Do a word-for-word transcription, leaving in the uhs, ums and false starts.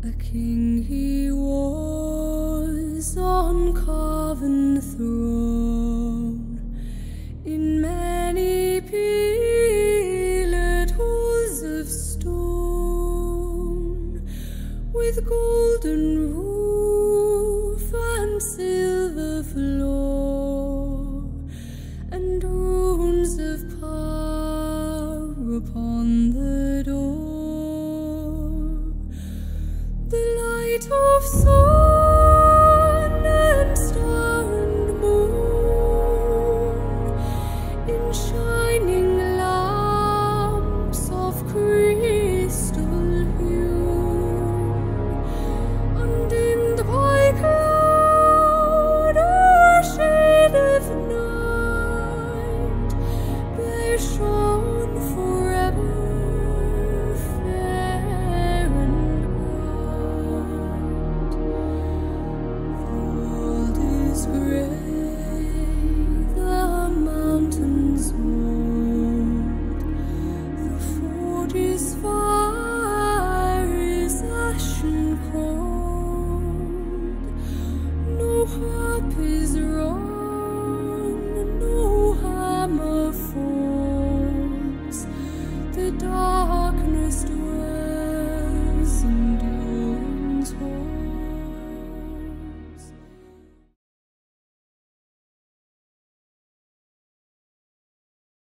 A king he was on carven throne, in many pillared halls of stone, with golden roof and silver floor, and runes of power upon the door. The light of soul